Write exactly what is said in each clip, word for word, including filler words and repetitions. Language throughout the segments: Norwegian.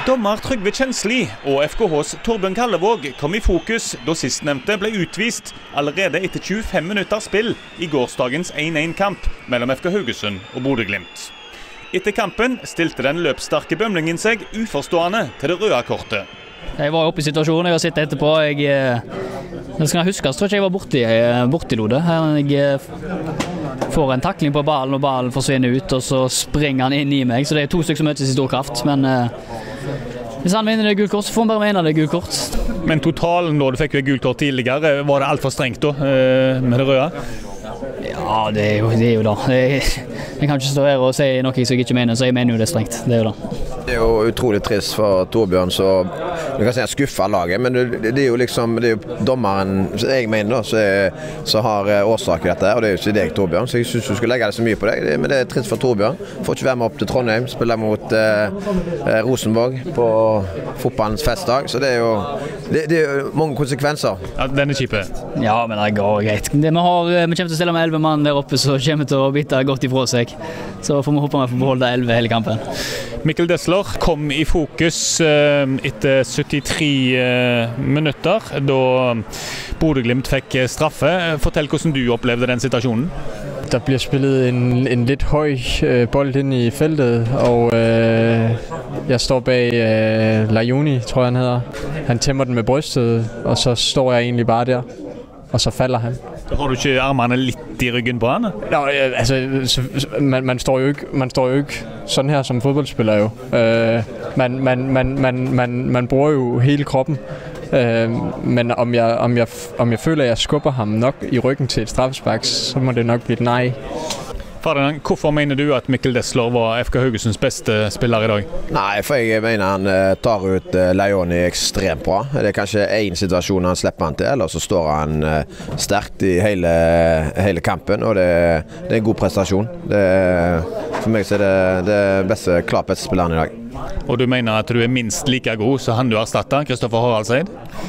Dommer Trygve Kjensli og F K H's Torbjørn Kallevåg kom i fokus da sistnevnte ble utvist allerede etter tjuefem minutter spill i gårsdagens en en-kamp mellom F K Haugesund og Bodø/Glimt. Etter kampen stilte den løpssterke bømlingen seg uforstående til det røde kortet. Jeg var oppe i situasjonen, jeg har sett etterpå. Jeg, det skal jeg huske, så tror jeg ikke jeg var borti, borti Lode. Jeg får en takling på ballen, og ballen forsvinner ut, og så springer han inn i meg. Så det er to stykker som møtes i stor kraft. Men hvis han mener det er gult kort, så får han bare mene det er gult kort. Men totalen da du fikk jo gult kort tidligere, var det alt for strengt da, med det røde? Ja, det er jo, det er jo da. Jeg, jeg kan ikke stå her og si noe jeg ikke mener, så jeg mener jo det er strengt. Det er jo da. Det er jo utrolig trist for Torbjørn, så du kan si han skuffer laget, men det, det er jo liksom, det er jo dommeren, jeg mener da, så, er, så har årsak i dette, og det er jo ikke deg, Torbjørn, så jeg synes du skulle legge det så mye på deg, men det er trist for Torbjørn. Får ikke være med opp til Trondheim, spiller mot eh, Rosenborg på fotballens festdag, så det er jo, det, det er jo mange konsekvenser. Ja, den er kjipe. Ja, men det går greit. Det vi, har, vi kommer til å stille med elleve mann der oppe, så kommer vi til å bite godt ifra seg. Så får vi håpe vi får beholde elleve hele kampen. Mikkel Dessler kom i fokus eh, etter syttitre eh, minutter, da Bodø/Glimt fikk straffe. Fortell hvordan du opplevde den situasjonen. Der bliver spillet en, en lidt høj øh, bold ind i feltet, og øh, jeg står bag øh, Lajoni, tror jeg han hedder. Han tæmmer den med brystet, og så står jeg egentlig bare der, og så falder han. Har du ikke armene litt i ryggen på han? Nå, altså, man, man, står jo ikke, man står jo ikke sådan her som fodboldspiller jo. Uh, man, man, man, man, man, man bruger jo hele kroppen. Uh, men om jeg, om, jeg, om jeg føler, at jeg skubber ham nok i ryggen til et straffespark, så må det nok blive et nej. Ferdinand, hvorfor mener du at Mikkel Dessler var F K Haugesunds beste spiller i dag? Nei, for jeg mener han tar ut Lajoni ekstremt bra. Det er kanskje en situasjon han slipper han til, eller så står han sterkt i hele, hele kampen, og det, det er en god prestasjon. Det, for meg så er det det beste, klart beste spilleren i dag. Og du mener at du er minst like god som han du erstatter, Kristoffer Haraldseid?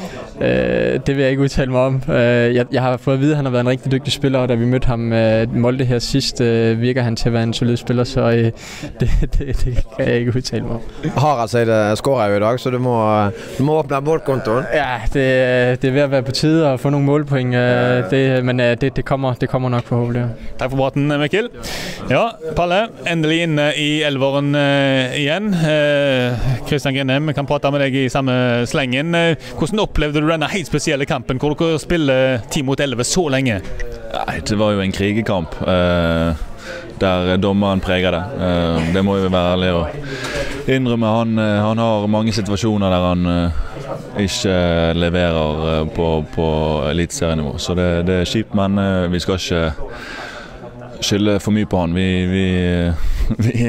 Uh, det vil jeg ikke udtale mig om. Uh, jeg, jeg har fået at vide, at han har været en rigtig dygtig spiller, og da vi mødte ham uh, Molde her sidst, uh, virker han til at være en solid spiller, så uh, det, det, det kan jeg ikke udtale mig om. Haraldseid scorer jo i dag, så du må, du må åbne målkontoen. Ja, det, det er ved at være på tide at få nogle målpoint, uh, det, men uh, det, det, kommer, det kommer nok forhåbentlig. Takk for praten, Mikkel. Ja, Palle, endelig inne i elveren uh, igjen. Kristian uh, Grindheim, vi kan prate med deg i samme slengen. Uh, hvordan opplevde du denne helt spesielle kampen, hvor dere spiller ti mot elleve så lenge? Nei, det var jo en krigekamp eh, der dommeren preger det. Eh, det må jo være ærlig å innrømme. Han, han har mange situasjoner der han eh, ikke leverer på, på eliteserienivå. Så det, det er kjipt, men eh, vi skal ikke skylde for mye på han. Vi, vi, vi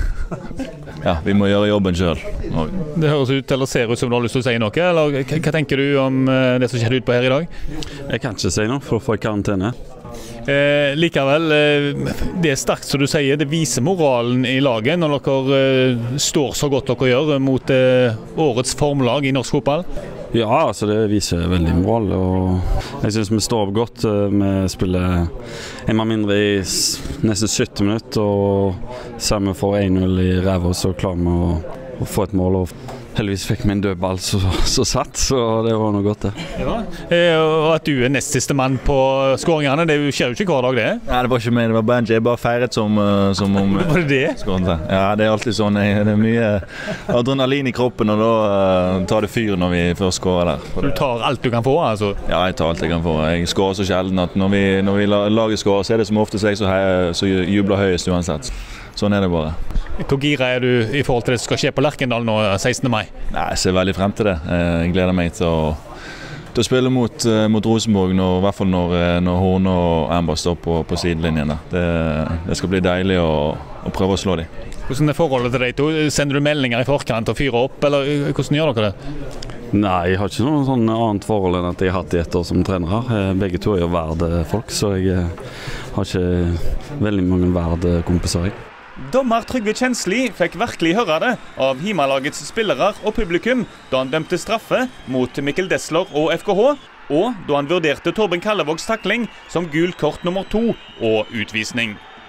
ja, vi må gjøre jobben selv. Det høres ut eller ser ut som du har lyst til å si noe, eller hva tenker du om det som skjedde ut på her i dag? Jeg kan ikke si noe for å få karantene. Eh, likevel, eh, det er sterkt som du sier, det viser moralen i laget når dere eh, står så godt dere gjør mot eh, årets formlag i norsk fotball. Ja, altså det viser veldig moral, og jeg synes vi står opp godt. Vi spiller en mann mindre i nesten sytti minutter, og sammen får en null i ræva, så klarer vi å, å få et mål. Og heldigvis fikk vi en død ball så, så satt, så det var noe godt det. Ja, og at du er nest siste mann på skåringene, det skjer jo ikke hver dag det? Nei, det var ikke meg, det var Benji. Jeg bare feiret som, som om... Var det det? Skårende. Ja, det er alltid sånn. Det er mye adrenalin i kroppen, og da uh, tar det fyr når vi først skårer der. Du tar alt du kan få, altså? Ja, jeg tar alt jeg kan få. Jeg skårer så sjelden at når vi, når vi lager skårer, så er det som ofte jeg så, så jubler høyest uansett. Sånn er det bare. Hvor gira er du i forhold til det som skal skje på Lerkendal nå sekstende mai? Nei, jeg ser veldig frem til det. Jeg gleder meg til å, til å spille mot, mot Rosenborg, når, i hvert fall når, når Horne og Amber står på, på sidelinjen. Det, det skal bli deilig å, å prøve å slå dem. Hvordan er forholdet til deg to? Sender du meldinger i forkant og fyrer opp, eller hvordan gjør dere det? Nei, jeg har ikke noe sånn annet forhold enn at jeg har hatt i ett år som trener her. Begge to er jo verd folk, så jeg har ikke veldig mange verd kompiser. Dommer Trygve Kjensli fikk virkelig høre det av Himalagets spillere og publikum da han dømte straffe mot Mikkel Dessler og F K H, og da han vurderte Torbjørn Kallevågs takling som gul kort nummer to og utvisning.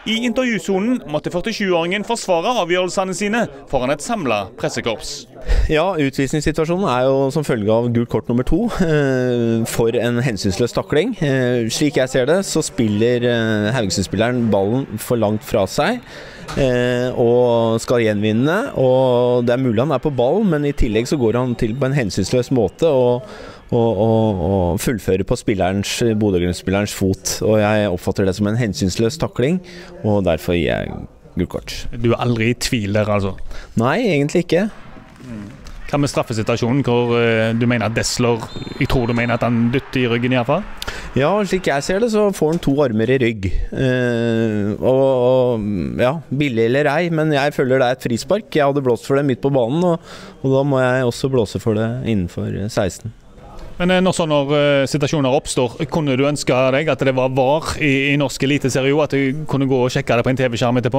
I intervjusonen måtte førtisjuåringen forsvare avgjørelsene sine foran et samlet pressekorps. Ja, utvisningssituasjonen er jo som følge av gult kort nummer to eh, for en hensynsløs takling. Eh, slik jeg ser det, så spiller eh, Haugesund-spilleren ballen for langt fra seg eh, og skal gjenvinne. Og det er mulig han er på ballen, men i tillegg så går han til på en hensynsløs måte og Og, og, og fullføre på spillerens, Bodø-Glimt-spillerens fot. Og jeg oppfatter det som en hensynsløs takling, og derfor gir jeg gult kort. Du er aldri i tvil der, altså? Nei, egentlig ikke. Hva med straffesituasjonen, hvor uh, du mener at Dessler, jeg tror du mener at han dytter i ryggen i hvert fall? Ja, slik jeg ser det, så får han to armer i rygg. Uh, og, og ja, billig eller ei, men jeg føler det er et frispark. Jeg hadde blåst for det midt på banen, og, og da må jeg også blåse for det innenfor seksten. Men når sånne uh, situasjoner oppstår, kunne du ønske deg at det var V A R i, i norsk eliteserie, at du kunne gå og sjekke det på en TV-skjerm etterpå?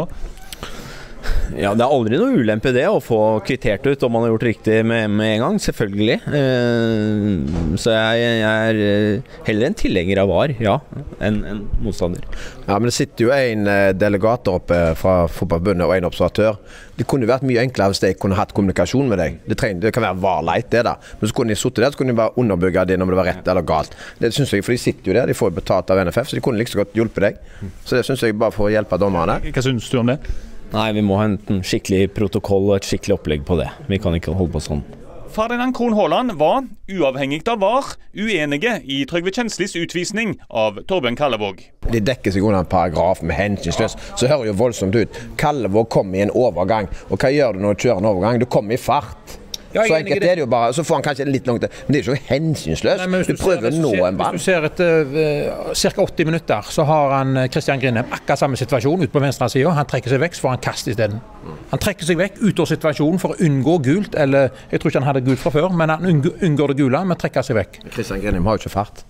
Ja, det er aldri noe ulempe det å få kvittert ut om man har gjort riktig med, med en gang, selvfølgelig. Eh, så jeg, jeg er heller en tilhenger av V A R, ja, enn en motstander. Ja, men det sitter jo en delegat oppe fra fotballforbundet og en observatør. Det kunne vært mye enklere hvis de kunne hatt kommunikasjon med deg. Det, trenger, det kan være varleit det da. Men så kunne de sittet der, så kunne de bare underbygge det om det var rett eller galt. Det synes jeg, for de sitter jo der, de får betalt av N F F, så de kunne liksom godt hjulpet deg. Så det synes jeg bare for å hjelpe dommerne. Hva synes du om det? Nei, vi må ha en skikkelig protokoll og et skikkelig opplegg på det. Vi kan ikke holde på sånn. Ferdinand Krohn Haaland var, uavhengig av V A R, uenige i Trygve Kjenslis utvisning av Torbjørn Kallevåg. De dekker seg under en paragraf med hensynsløs, så hører jo voldsomt ut. Kallevåg kommer i en overgang, og hva gjør du når du kjører en overgang? Du kommer i fart. Ja, så enkelt er det jo bare, så får han kanskje litt langt, men det er jo ikke hensynsløst. Nei, du, du prøver å nå en ball. Hvis du ser etter uh, ca. åtti minutter, så har han Christian Grindheim akkurat samme situasjon ut på venstre siden. Han trekker seg vekk, så får han kast i stedet. Han trekker seg vekk ut av situasjonen for å unngå gult, eller jeg tror ikke han hadde gult fra før, men han unngår det gule, men trekker seg vekk. Christian Grindheim har jo ikke fart.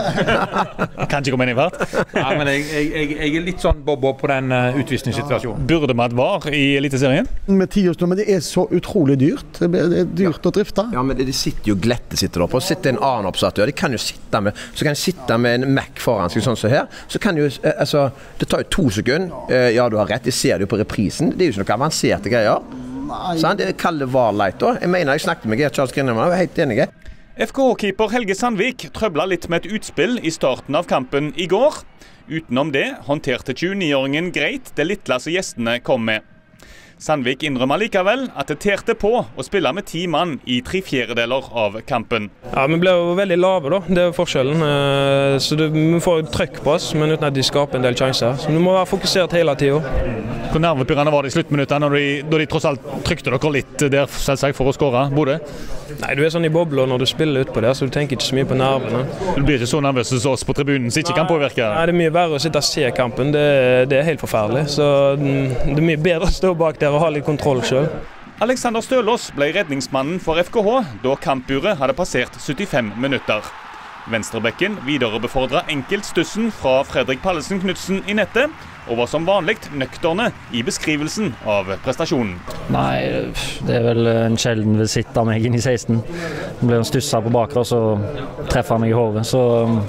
Kan ikke komme inn i fart? Ja, men jeg, jeg, jeg er litt sånn bobo på den uh, utvisningssituasjonen. Burde vi hatt V A R i eliteserien? Med tiårsdom, men det er så utrolig dyrt. Det er dyrt å drifte. Ja, men de sitter jo glette sitter oppe, og sitter en annen observatør. De kan jo sitte med, så kan de sitte med en Mac foran seg, sånn som her. Så kan jo, altså, det tar jo to sekunder. Ja, du har rett, de ser det jo på reprisen. Det er jo ikke noe avanserte greier. Så det kaller V A R-leit da. Jeg mener, jeg snakket med Gert Charles Grindheim, jeg er helt enig. F K H-keeper Helge Sandvik trøbla litt med et utspill i starten av kampen i går. Utenom det håndterte tjueniåringen greit det lille som gjestene kom med. Sandvik innrømmer likevel at det terte på å spille med ti mann i tre fjerdedeler av kampen. Ja, vi ble jo veldig lave da, det er forskjellen. Så det, vi får trøkk på oss, men uten at de skaper en del sjanser. Så vi må være fokusert hele tiden. Hvor nervepirrende var det i sluttminuttene når de, da de tross alt trykte dere litt der selvsagt for å skåre, Bodø? Nei, du er sånn i bobler når du spiller ut på det, så du tenker ikke så mye på nervene. Du blir ikke så nervøs som oss på tribunen, som ikke kan påvirke? Nei, det er mye verre å sitte og se kampen, det, det er helt forferdelig. Så det er mye bedre å stå bak der og ha litt kontroll selv. Alexander Stølås ble redningsmannen for F K H da kampburet hadde passert syttifem minutter. Venstrebekken viderebefordret enkeltstussen fra Fredrik Pallesen Knudsen i nettet, og var som vanlig nøkterne i beskrivelsen av prestasjonen. Nei, det er vel en sjelden visitt av meg inn i seksten. Det ble en stussa på bakre, og så treffer han meg i hodet. Så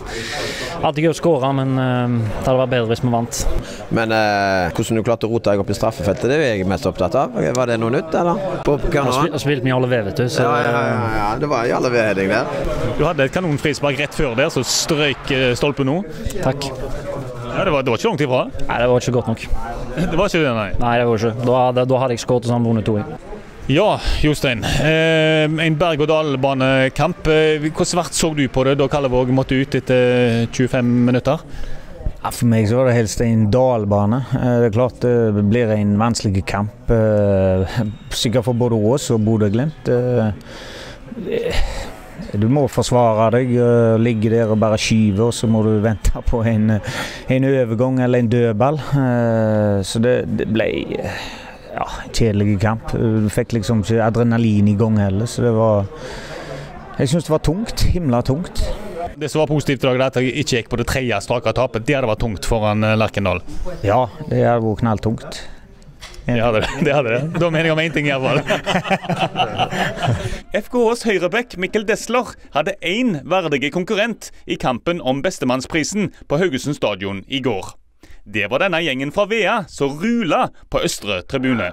alltid gøy å skåre, men uh, det hadde vært bedre hvis vi vant. Men uh, hvordan du klarte å rote deg opp i straffefeltet, det er jeg mest opptatt av. Var det noe nytt, eller? På, på jeg har spilt med Jarle Ve, vet du. Så, ja, ja, ja, ja, det var Jarle Ve heading der. Du hadde et kanonfrispark rett før der, så strøyk stolpen nå. Takk. Ja, det, var, det var ikke langt ifra? Nei, det var ikke godt nok. Det var ikke det, nei? Nei, det var ikke. Da, da, da hadde jeg skåret og sånn vunnet to. Ja, Jostein. Eh, en berg-og-dal-banekamp. Hvor svært så du på det da Kallevåg måtte ut etter tjuefem minutter? Ja, for meg så var det helst en dalbane. Det er klart det blir en vanskelig kamp. Sikkert for både Ås og Bodø-Glimt. Du må forsvare deg, ligge der og bare skyve, og så må du vente på en, en overgang eller en dødball. Så det, det ble ja, en kjedelig kamp. Du fikk liksom ikke adrenalin i gang heller, så det var jeg synes det var tungt, himla tungt. Det som var positivt i dag, er at jeg ikke gikk på det tredje strake tapet. Det hadde vært tungt foran Lerkendal. Ja, det hadde vært knalltungt. Det hadde det, det hadde det. Da mener jeg om en ting i hvert fall. F K Hs høyrebekk Mikkel Dessler hadde én verdige konkurrent i kampen om bestemannsprisen på Haugesund stadion i går. Det var denne gjengen fra Vea som rula på Østre tribune.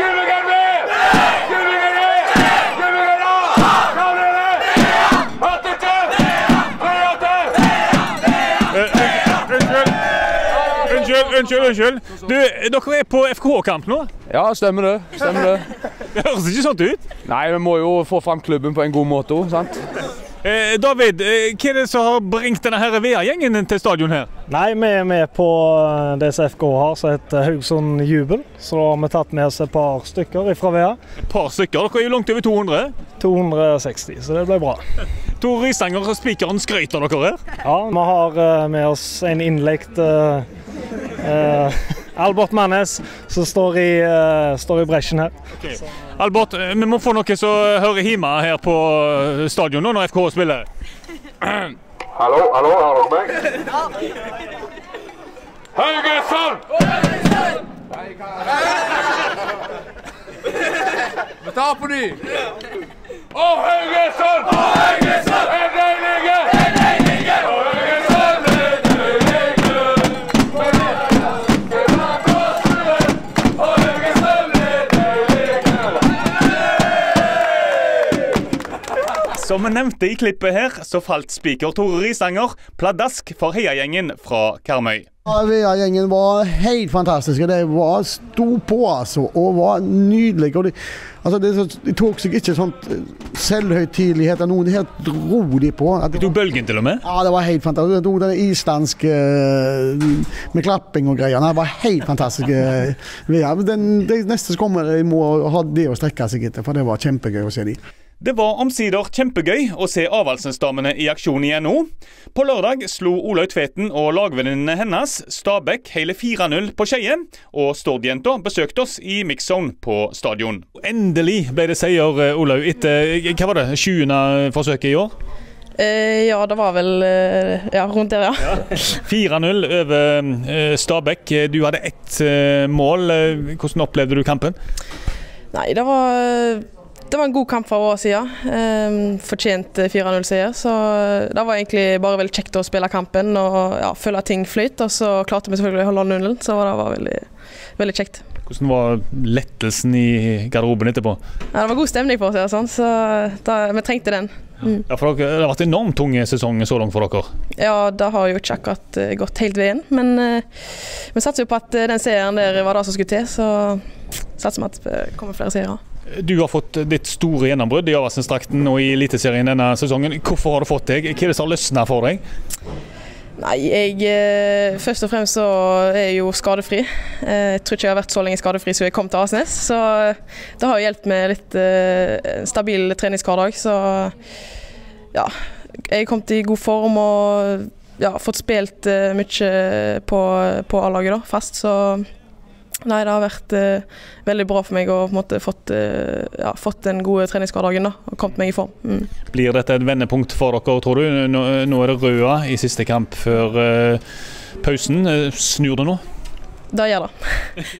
Unnskyld, unnskyld, unnskyld. Du, dere er på F K H-kamp nå? Ja, stemmer det. Stemmer det. Det høres ikke sånn ut. Nei, vi må jo få frem klubben på en god måte, sant? Eh, David, eh, hva er det som har bringt denne her Vea-gjengen til stadion her? Nei, vi er med på det som F K har, som heter Haugesund Jubel. Så da har vi tatt med oss et par stykker fra Vea. Et par stykker? Dere er jo langt over to hundre? to hundre og seksti, så det ble bra. Tor Risanger og spikeren skryter av dere her? Ja, vi har med oss en innlekt uh, uh, Albert Mannes, som står i, uh, står i bresjen her. Okay. Albert, vi må få noe som hører hjemme her på stadion nå når F K spiller. Hallo, hallo, har dere meg? Haugesund! Vi tar på ny! Å, Haugesund! Å, Haugesund! Er deilige! Er deilige! Å, Haugesund! Er deilige! Å, Haugesund! Er deilige! Som vi nevnte i klippet her, så falt spiker Tore Risanger pladask for heiagjengen fra Karmøy. Ja, Vea-gjengen var helt fantastiske. Det var sto på altså, og var nydelig. Og de, altså, det, de tok seg ikke sånt selvhøytidelighet av noen. De helt dro de på. De tok bølgen til og med? Ja, det var helt fantastisk. De tok det islandske med klapping og greier. Det var helt fantastisk. Vea. Den, det neste som kommer, må ha det å strekke seg etter, for det var kjempegøy å se de. Det var omsider kjempegøy å se Avaldsnes-damene i aksjon igjen nå. På lørdag slo Olaug Tveten og lagvenninnene hennes Stabæk hele fire null på Skeie, og Stord-jenta besøkte oss i mixzone på stadion. Endelig ble det seier, Olaug, etter hva var det, tjuende forsøket i år? Eh, ja, det var vel eh, ja, rundt der, ja. ja. fire null over eh, Stabæk. Du hadde ett eh, mål. Hvordan opplevde du kampen? Nei, det var... Det var en god kamp fra vår side. Um, fortjent fire null-seier. Så det var egentlig bare veldig kjekt å spille kampen og ja, føle at ting fløyt. Og så klarte vi selvfølgelig å holde nullen, så det var veldig, veldig kjekt. Hvordan var lettelsen i garderoben etterpå? Ja, det var god stemning for oss, sånn, så da, vi trengte den. Mm. Ja, for dere, det har vært en enormt tung sesong så langt for dere. Ja, det har jo ikke akkurat gått helt veien, men uh, vi satser jo på at den serien der var det som skulle til, så satser vi at det kommer flere serier. Du har fått ditt store gjennombrudd i Avaldsnes-drakten og i Eliteserien denne sesongen. Hvorfor har du fått deg? Hva er det som har løsnet for deg? Nei, jeg eh, først og fremst så er jeg jo skadefri. Eh, jeg tror ikke jeg har vært så lenge skadefri så jeg kom til Avaldsnes. Så det har jo hjulpet med litt eh, stabil treningshverdag. Så ja, jeg har kommet i god form og ja, fått spilt eh, mye på, på A-laget da, fast. Så nei, det har vært eh, veldig bra for meg å på en måte fått, eh, ja, fått den gode treningshverdagen da, og kommet meg i form. Mm. Blir dette et vendepunkt for dere, tror du? Nå, nå er det Røa i siste kamp før eh, pausen. Snur det nå? Det gjør det.